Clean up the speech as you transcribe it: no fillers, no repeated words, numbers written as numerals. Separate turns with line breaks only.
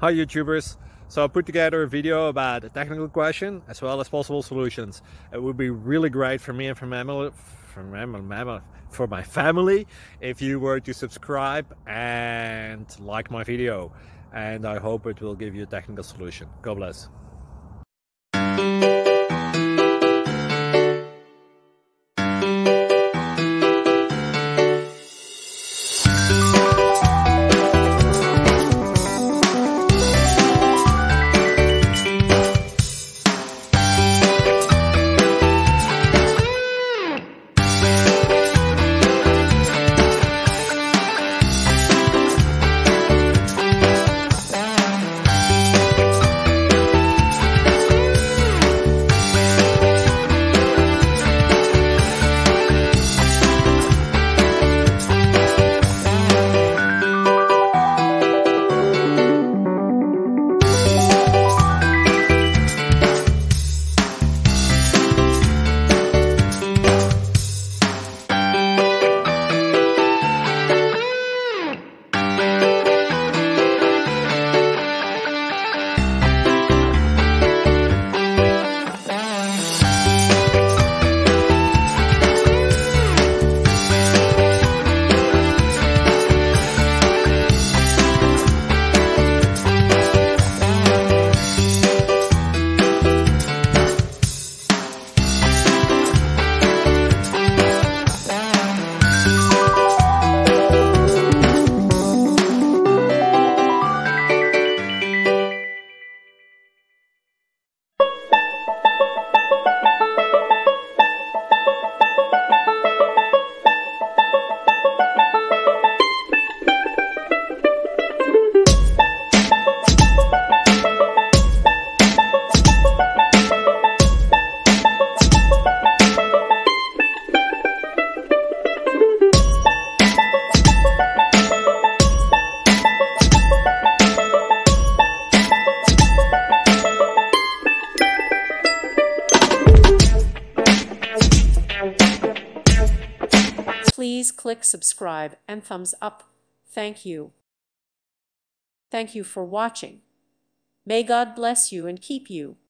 Hi YouTubers! So I put together a video about a technical question as well as possible solutions. It would be really great for me and for my family if you were to subscribe and like my video, and I hope it will give you a technical solution. God bless.
Please click subscribe and thumbs up. Thank you. Thank you for watching. May God bless you and keep you.